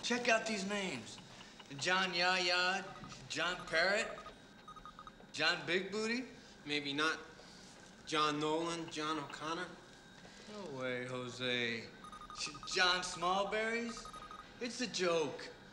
Check out these names. John Yaya, John Parrott, John Big Booty. Maybe not John Nolan, John O'Connor. No way, Jose. John Smallberries? It's a joke.